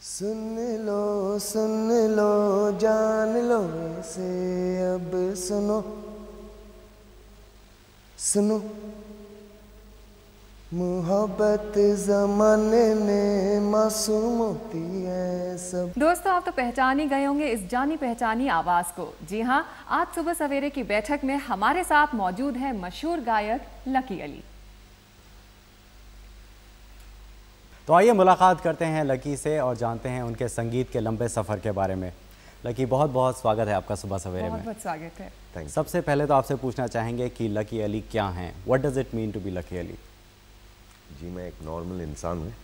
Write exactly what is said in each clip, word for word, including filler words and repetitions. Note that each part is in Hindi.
सुन लो सुन लो जान लो इसे अब सुनो सुनो मोहब्बत जमाने में मासूम होती है सब। दोस्तों, आप तो पहचान ही गए होंगे इस जानी पहचानी आवाज को। जी हाँ, आज सुबह सवेरे की बैठक में हमारे साथ मौजूद है मशहूर गायक लकी अली। तो आइए मुलाकात करते हैं लकी से और जानते हैं उनके संगीत के लंबे सफ़र के बारे में। लकी, बहुत बहुत स्वागत है आपका सुबह सवेरे बहुत में। बहुत स्वागत है। Thank you. सबसे पहले तो आपसे पूछना चाहेंगे कि लकी अली क्या हैं? What does it mean to be Lucky Ali? जी, मैं एक नॉर्मल इंसान हूँ।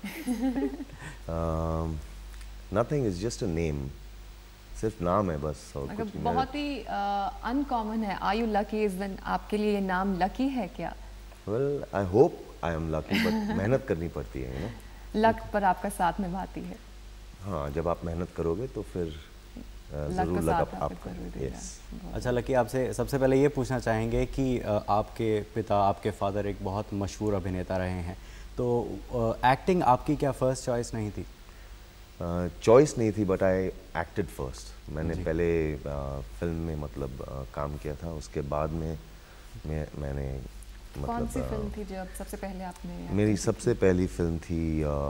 Nothing is just a name, सिर्फ नाम है बस। और कुछ बहुत ही अनकॉमन है। Are you lucky is when आपके लिए ये नाम लकी है क्या? Well, I hope I am lucky, but मेहनत करनी पड़ती है, यू नो। लक पर आपका साथ निभाती है। हाँ, जब आप मेहनत करोगे तो फिर जरूर लक आप, आपका। यस। अच्छा लकी, आपसे सबसे पहले ये पूछना चाहेंगे कि आपके पिता, आपके फादर एक बहुत मशहूर अभिनेता रहे हैं, तो एक्टिंग आपकी क्या फर्स्ट चॉइस नहीं थी? चॉइस uh, नहीं थी, बट आई एक्टेड फर्स्ट। मैंने पहले फिल्म uh, में मतलब uh, काम किया था, उसके बाद में मैं मैंने मतलब कौन सी फिल्म थी जो सबसे पहले आपने? मेरी सबसे पहली फिल्म थी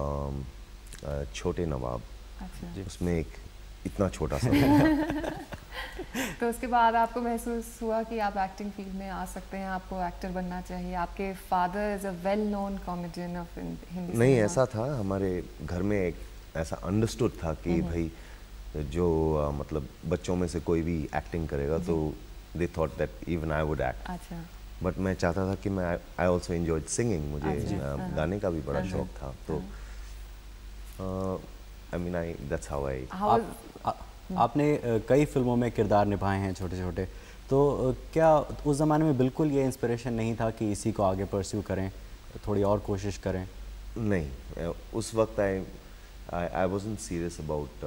छोटे नवाब। अच्छा। उसमें एक इतना छोटा सा तो उसके बाद आपको महसूस हुआ कि आप एक्टिंग फील्ड में आ सकते हैं, आपको एक्टर बनना चाहिए? आपके father is a well known comedian of Hindi. नहीं, ऐसा था हमारे घर में, एक ऐसा अंडरस्टूड था कि भाई जो uh, मतलब बच्चों में से कोई भी एक्टिंग करेगा तो they thought that even I would act. अच्छा। बट मैं चाहता था कि मैं आई ऑल्सो एंजॉयड सिंगिंग। मुझे uh, गाने का भी बड़ा शौक था, तो I mean I that's how I. आपने कई फिल्मों में किरदार निभाए हैं छोटे छोटे, तो क्या उस ज़माने में बिल्कुल ये इंस्पिरेशन नहीं था कि इसी को आगे परस्यू करें, थोड़ी और कोशिश करें? नहीं, उस वक्त I I wasn't serious about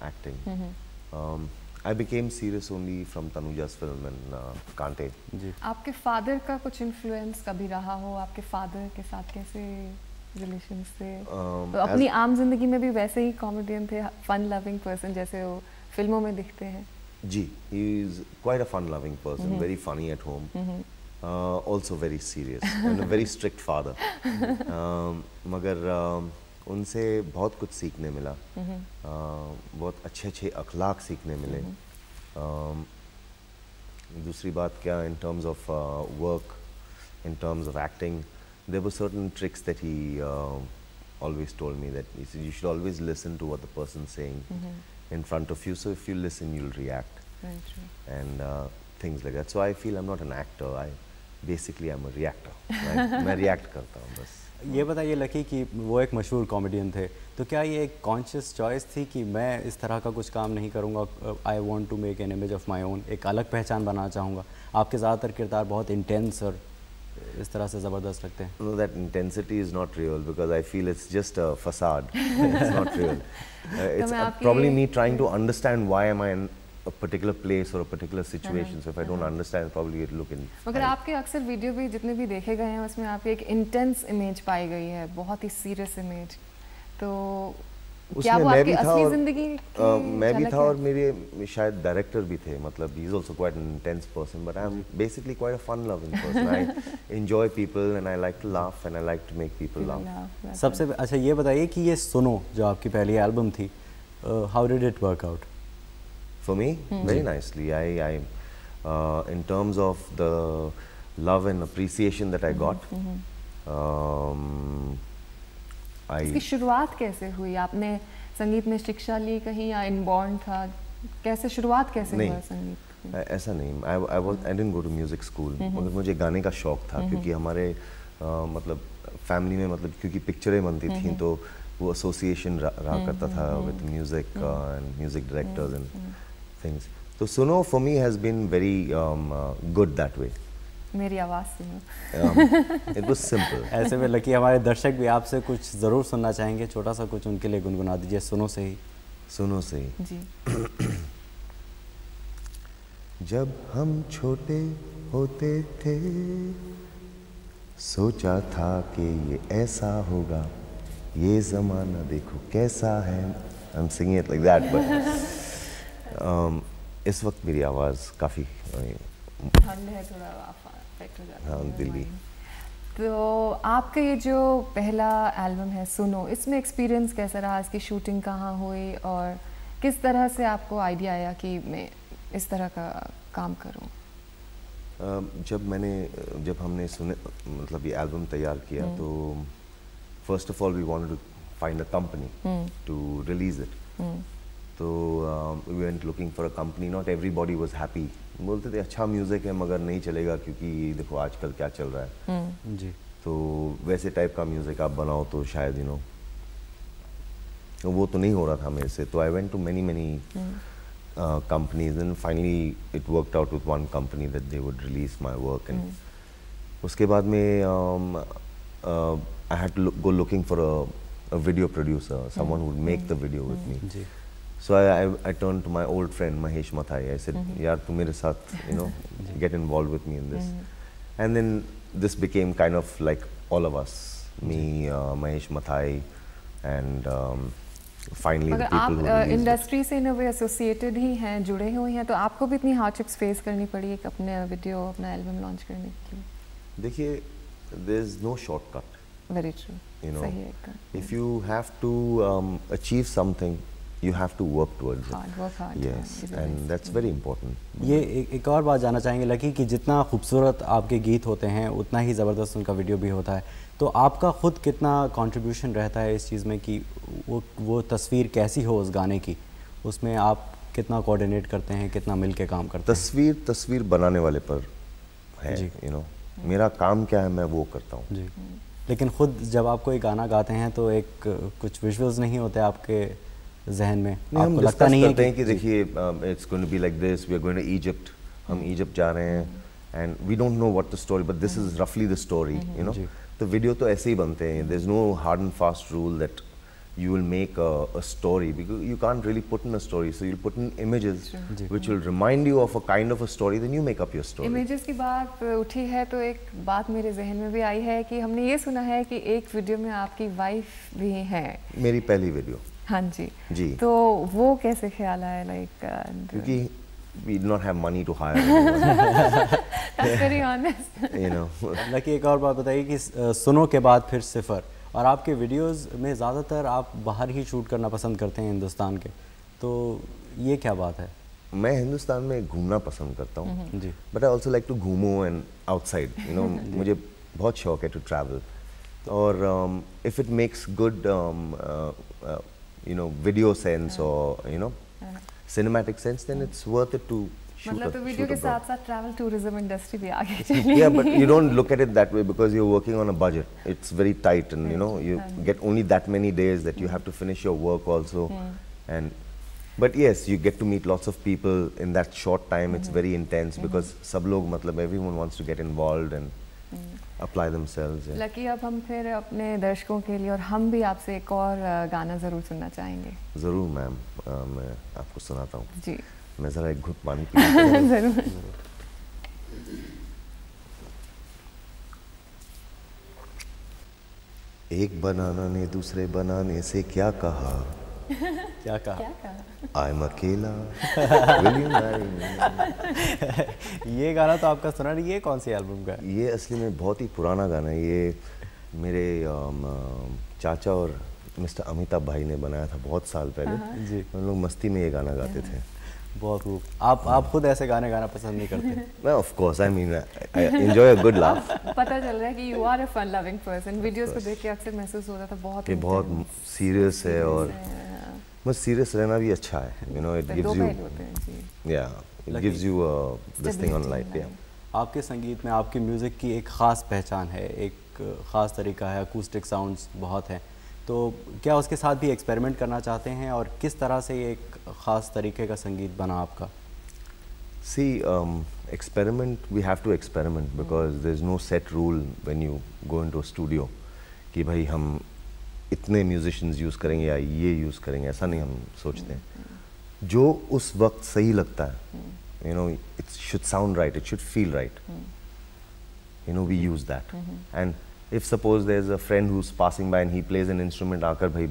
acting. I became serious only from Tanuja's film and uh, Kante. जी। आपके फादर का कुछ इन्फ्लुएंस कभी रहा हो? आपके फादर के साथ कैसे रिलेशंस थे? um, तो अपनी आम जिंदगी में भी वैसे ही कॉमेडियन थे, फन लविंग पर्सन जैसे वो फिल्मों में दिखते हैं? जी, he is quite a fun loving person, mm-hmm. very funny at home, mm-hmm. uh, also very serious and a very strict father. um, मगर uh, उनसे बहुत कुछ सीखने मिला, uh, बहुत अच्छे अच्छे अखलाक सीखने मिले। uh, दूसरी बात क्या, in terms of work, in terms of acting, there were certain tricks that he always told me, that he said you should always listen to what the person's saying in front of you, so if you listen you'll react. Very true. And uh, things like that. So I feel I'm not an actor, I basically I'm a reactor. मैं react करता हूँ बस। ये बताइए लकी कि वो एक मशहूर कॉमेडियन थे, तो क्या ये एक कॉन्शियस चॉइस थी कि मैं इस तरह का कुछ काम नहीं करूँगा, I want to make an image of my own, एक अलग पहचान बनाना चाहूँगा? आपके ज़्यादातर किरदार बहुत इंटेंस और इस तरह से ज़बरदस्त लगते हैं। No, that intensity is not real because I feel it's just a facade. It's not real. Uh, it's uh, probably me trying to understand why am I in a particular place or a particular situation. So if I don't understand, probably it look in. मगर आपके अक्सर वीडियो भी जितने भी देखे गए हैं उसमें आपकी एक इंटेंस इमेज पाई गई है, बहुत ही सीरियस इमेज। तो क्या वो आपकी असली जिंदगी की मैं भी था और मेरे शायद डायरेक्टर भी थे, मतलब he is also quite an intense person, but I'm basically quite a fun loving person. I enjoy people and I like to laugh and I like to make people laugh. सबसे अच्छा ये बताइए कि ये सुनो जो आपकी पहली एल्बम थी, how did it work out? For me, very nicely. I, I uh, in terms of the love and appreciation that I got, um, I. इसकी शुरुआत कैसे हुई? आपने संगीत में शिक्षा ली कहीं या इनबॉर्न था? कैसे शुरुआत कैसे हुआ संगीत? ऐसा नहीं, I I was I didn't go to music school. मगर मुझे गाने का शौक था क्योंकि हमारे मतलब फैमिली में मतलब क्योंकि पिक्चरें बनती थी तो वो एसोसिएशन रहा करता था with music and music directors and things. So Suno for me has been very um, uh, good that way. मेरी आवाज़ सुनो। um, it was simple. ऐसे में लकी हमारे दर्शक भी आपसे कुछ ज़रूर सुनना चाहेंगे, छोटा सा कुछ उनके लिए गुनगुना दीजिए सुनो से ही। सुनो से ही। जी। जब हम छोटे होते थे सोचा था कि ये ऐसा होगा, ये ज़माना देखो कैसा है, I am singing it like that, but इस वक्त मेरी आवाज़ काफ़ी ठंड है, थोड़ा अफेक्ट हो जाता है। हाँ, दिल्ली। तो आपका ये जो पहला एल्बम है सुनो, इसमें एक्सपीरियंस कैसा रहा? इसकी शूटिंग कहाँ हुई और किस तरह से आपको आइडिया आया कि मैं इस तरह का काम करूं? जब मैंने जब हमने सुने मतलब ये एल्बम तैयार किया hmm. तो first of all we wanted to find a company to release it. तो we went looking for a company, not everybody was happy. बोलते थे अच्छा म्यूज़िक है मगर नहीं चलेगा क्योंकि देखो आजकल क्या चल रहा है। hmm. जी। तो वैसे टाइप का म्यूज़िक आप बनाओ तो शायद यू नो वो तो नहीं हो रहा था मेरे से। तो I went to many many companies and finally it worked out with one company that they would release my work. And उसके बाद में I had to go looking for a video producer, someone who would make the video with me. So I, I, I turned to my old friend Mahesh Mathai. I said, mm-hmm. "Yaar, tu mere saath, you know, get involved with me in this." Mm-hmm. And then this became kind of like all of us, me, uh, Mahesh Mathai, and um, finally the people who आप इंडस्ट्री से in a way associated ही हैं, जुड़े हुए हैं, तो आपको भी इतनी hardships face करनी पड़ी एक अपने वीडियो, अपना एल्बम लॉन्च करने के लिए? देखिए, there is no shortcut. Very true. You know, सही है। if you have to um, achieve something, you have to work towards hard, it. Work hard. Yes, and that's very important. ये एक, एक और बात जानना चाहेंगे लकी कि जितना खूबसूरत आपके गीत होते हैं उतना ही ज़बरदस्त उनका वीडियो भी होता है। तो आपका खुद कितना कंट्रीब्यूशन रहता है इस चीज़ में कि वो वो तस्वीर कैसी हो उस गाने की, उसमें आप कितना कोऑर्डिनेट करते हैं, कितना मिल के काम करते हैं? तस्वीर तस्वीर बनाने वाले पर है, यू नो, मेरा काम क्या है मैं वो करता हूँ जी। लेकिन खुद जब आप कोई गाना गाते हैं तो एक कुछ विजुअल्स नहीं होते आपके जहन में? आपको लगता नहीं है कि, कि देखिए it's going to be like this, we are going to Egypt, हम इजिप्ट जा रहे हैं and we don't know what the story but this is रफली द स्टोरी, यू नो। तो वीडियो तो ऐसे ही बनते हैं, there is no hard and fast rule that you will make a, a story because you can't really put in a story, so you'll put in images which will remind you of a kind of a story, then you make up your story. Images की बात उठी है तो एक बात मेरे जहन में भी आई है कि हमने ये सुना है कि एक वीडियो में आपकी वाइफ भी है। मेरी पहली वीडियो। हाँ जी जी। तो वो कैसे ख्याल आया? लाइक क्योंकि we do not have money to hire anyone. That's very honest. You know. Lucky एक और बात बताइए कि सुनो के बाद फिर सिफर, और आपके वीडियोस में ज़्यादातर आप बाहर ही शूट करना पसंद करते हैं हिंदुस्तान के, तो ये क्या बात है? मैं हिंदुस्तान में घूमना पसंद करता हूँ जी, but I also like to घूमो एंड आउटसाइड, यू नो। मुझे बहुत शौक है टू ट्रैवल, और if it makes good you know video sense और you know cinematic sense, then it's worth it to मतलब तो वीडियो के साथ साथ ट्रैवल टूरिज्म इंडस्ट्री भी आगे चली। Yeah, but you don't look at it that way because you're working on a budget. It's very tight, and you know you get only that many days that you have to finish your work also. And but yes, you get to meet lots of people in that short time. It's very intense because सब लोग मतलब everyone wants to get involved and apply themselves. Lucky अब हम फिर अपने दर्शकों के लिए और हम भी आपसे एक और गाना ज़रूर सुनना चाहेंगे। ज़रूर मैम, मैं आपको सुनाता हूँ जी। मैं ज़रा एक घुट पानी पी ज़रूर। एक बनाना ने दूसरे बनाने से क्या कहा? क्या कहा? क्या कहा? I'm अकेला, will you marry me? ये गाना तो आपका सुना नहीं, ये कौन सी एल्बम का है? ये असली में बहुत ही पुराना गाना है। ये मेरे चाचा और मिस्टर अमिताभ भाई ने बनाया था बहुत साल पहले जी। हम लोग मस्ती में ये गाना गाते थे। बहुत खूब। आप आप खुद ऐसे गाने गाना पसंद नहीं करते? मैं of course, I mean I enjoy a good laugh. पता चल रहा है कि you are a fun loving person. Videos को देख के अक्सर महसूस होता था बहुत ये बहुत सीरियस है, और बस सीरियस रहना भी अच्छा है, you know. It gives you या it gives you this thing on life. या आपके संगीत में आपकी म्यूज़िक की एक ख़ास पहचान है, एक ख़ास तरीका है, अकूस्टिक साउंड्स बहुत हैं, तो क्या उसके साथ भी एक्सपेरिमेंट करना चाहते हैं, और किस तरह से ये एक ख़ास तरीके का संगीत बना आपका? See experiment, we have to experiment because there is no set rule when you go into a studio कि भाई हम इतने म्यूजिशियंस यूज़ करेंगे या ये यूज़ करेंगे, ऐसा नहीं हम सोचते हैं। जो उस वक्त सही लगता है, you know, it should sound right, it should feel right, you know, we use that. And if suppose there's a friend who's passing by and he plays an instrument, आकर भाई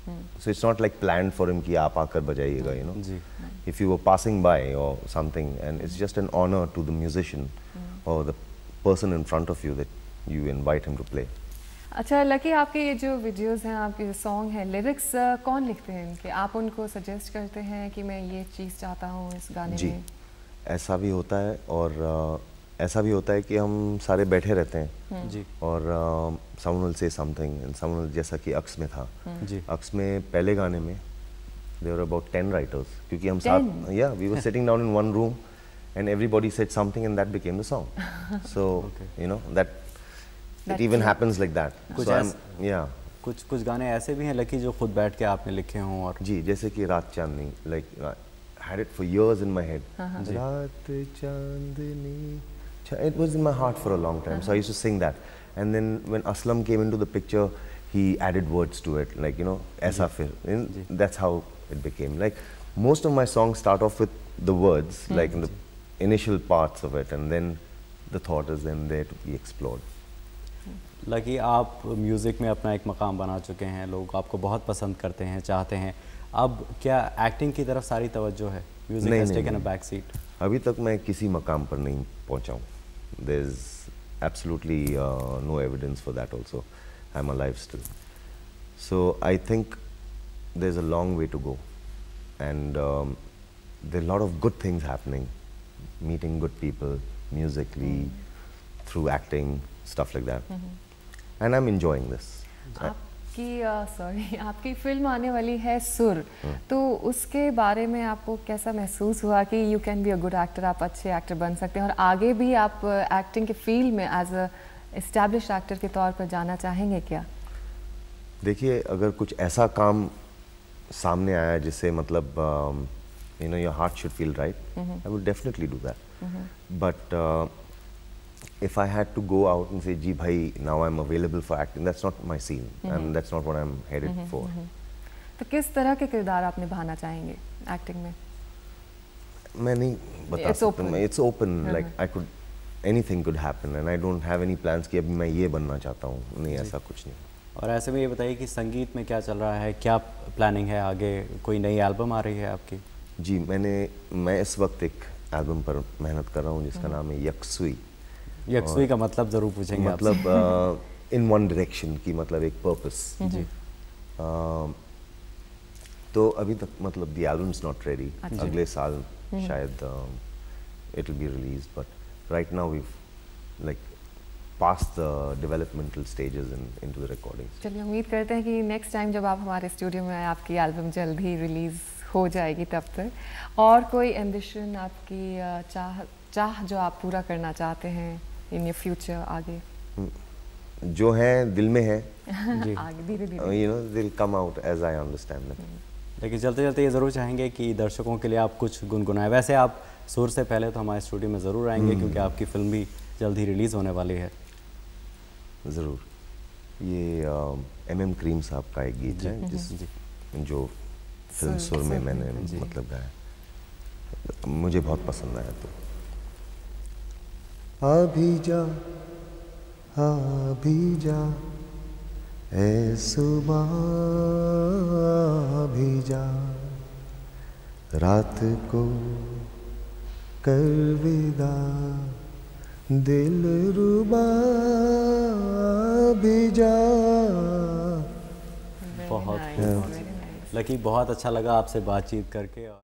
So it's not like planned for him कि आप आकर बजाइएगा, you know. जी. If you were passing by or something, and it's just an honor to the musician or the person in front of you that you invite him to play. अच्छा लकी, आपके ये जो वीडियोस हैं, आपके जो सॉन्ग हैं, लिरिक्स कौन लिखते हैं इनके? आप उनको सजेस्ट करते हैं कि मैं ये चीज़ चाहता हूँ इस गाने जी, में? ऐसा भी होता है और uh, ऐसा भी होता है कि हम सारे बैठे रहते हैं जी. और someone will say something and someone, जैसा कि अक्स में था. जी. अक्स में पहले गाने में there were about ten writers, क्योंकि हम साथ, या we were sitting down in one room and everybody said something and that became the song. So you know that it even happens like that. कुछ सो आई एम, या कुछ कुछ गाने ऐसे भी हैं लकी जो खुद बैठ के आपने लिखे हों? और जी, जैसे कि Raat Chandni, like had it for years in my head. Raat Chandni, it was in my heart for a long time. So I used to sing that. And then when Aslam came into the picture, he added words to it, like, you know, aisa fir. And that's how it became. Like, most of my songs start off with the words, like in the initial parts of it, and then the thought is then there to be explored. Lucky, आप म्यूज़िक में अपना एक मकाम बना चुके हैं, लोग आपको बहुत पसंद करते हैं, चाहते हैं. अब क्या एक्टिंग की तरफ सारी तवज्जो है? Music has taken a back seat. अभी तक मैं किसी मकाम पर नहीं पहुंचा हूँ. There is absolutely uh, no evidence for that also. I'm alive still. So I think there's a long way to go. And um, there are a lot of good things happening. Meeting good people, musically, mm. through acting, stuff like that. Mm-hmm. And I'm enjoying this. आपकी सॉरी आपकी फिल्म आने वाली है सुर, तो उसके बारे में आपको कैसा महसूस हुआ कि you can be a good actor, आप अच्छे एक्टर बन सकते हैं और आगे भी आप एक्टिंग के फील्ड में एज अ एस्टैब्लिश्ड एक्टर के तौर पर जाना चाहेंगे क्या? देखिए, अगर कुछ ऐसा काम सामने आया जिससे मतलब you know your heart should feel right, I would definitely do that. But if I had to go out and say, "Ji, bhai, now I'm available for acting," that's not my scene, mm-hmm. and that's not what I'm headed mm-hmm. for. Mm-hmm. तो किस तरह के किरदार आप निभाना चाहेंगे एक्टिंग में? मैं नहीं बता सकता. It's open. Mm-hmm. Like I could, anything could happen, and I don't have any plans कि अभी मैं ये बनना चाहता हूँ. नहीं, ऐसा कुछ नहीं. और ऐसे में ये बताइए कि संगीत में क्या चल रहा है, क्या प्लानिंग है आगे? कोई नई एल्बम आ रही है आपकी? जी, मैंने मैं इस वक्त एक एल्बम पर मेहनत कर रहा हूँ जिसका नाम है यकसुई. यकसुई का मतलब जरूर पूछेंगे. मतलब इन वन डायरेक्शन की, मतलब एक पर्पस. जी. तो अभी तक मतलब the album is not ready. अगले साल शायद it will be released, but right now we like pass the developmental stages in into the recording. चलिए, उम्मीद करते हैं कि नेक्स्ट टाइम जब आप हमारे स्टूडियो में आए आपकी एल्बम जल्द ही रिलीज हो जाएगी. तब तक और कोई एम्बिशन, आपकी चाह चाह जो आप पूरा करना चाहते हैं इन योर फ्यूचर आगे? जो है दिल में है आगे धीरे धीरे you know they will come out as I understand it. लेकिन चलते चलते ये ज़रूर चाहेंगे कि दर्शकों के लिए आप कुछ गुनगुनाएं. वैसे आप सुर से पहले तो हमारे स्टूडियो में ज़रूर आएंगे क्योंकि आपकी फिल्म भी जल्द ही रिलीज़ होने वाली है. ज़रूर. ये एम एम क्रीम साहब का एक गीत है जिस जो फिल्म सुर में मैंने मतलब गाया, मुझे बहुत पसंद आया. तो अभी जा अभी जा ऐ सुबह अभी जा, रात को कर विदा दिल रुबा अभी जा. बहुत लकी, बहुत अच्छा लगा आपसे बातचीत करके.